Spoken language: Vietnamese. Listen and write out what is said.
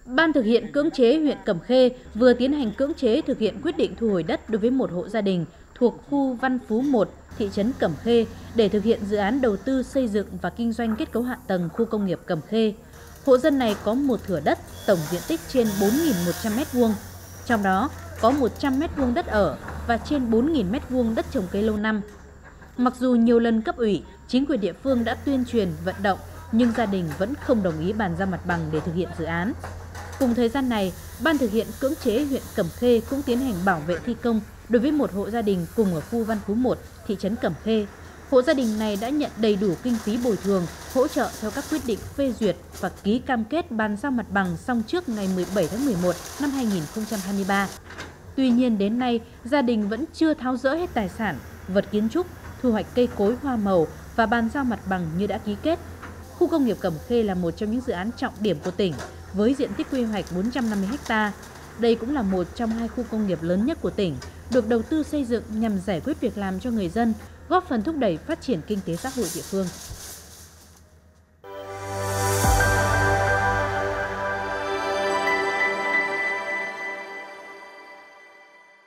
Ban thực hiện cưỡng chế huyện Cẩm Khê vừa tiến hành cưỡng chế thực hiện quyết định thu hồi đất đối với một hộ gia đình thuộc khu Văn Phú 1, thị trấn Cẩm Khê để thực hiện dự án đầu tư xây dựng và kinh doanh kết cấu hạ tầng khu công nghiệp Cẩm Khê. Hộ dân này có một thửa đất tổng diện tích trên 4.100 m², trong đó có 100 m² đất ở và trên 4.000 m² đất trồng cây lâu năm. Mặc dù nhiều lần cấp ủy, chính quyền địa phương đã tuyên truyền vận động, nhưng gia đình vẫn không đồng ý bàn giao mặt bằng để thực hiện dự án. Cùng thời gian này, Ban thực hiện cưỡng chế huyện Cẩm Khê cũng tiến hành bảo vệ thi công đối với một hộ gia đình cùng ở khu Văn Phú 1, thị trấn Cẩm Khê. Hộ gia đình này đã nhận đầy đủ kinh phí bồi thường, hỗ trợ theo các quyết định phê duyệt và ký cam kết bàn giao mặt bằng xong trước ngày 17 tháng 11 năm 2023. Tuy nhiên đến nay, gia đình vẫn chưa tháo dỡ hết tài sản, vật kiến trúc, thu hoạch cây cối hoa màu và bàn giao mặt bằng như đã ký kết. Khu công nghiệp Cẩm Khê là một trong những dự án trọng điểm của tỉnh với diện tích quy hoạch 450 ha. Đây cũng là một trong hai khu công nghiệp lớn nhất của tỉnh, được đầu tư xây dựng nhằm giải quyết việc làm cho người dân, góp phần thúc đẩy phát triển kinh tế xã hội địa phương.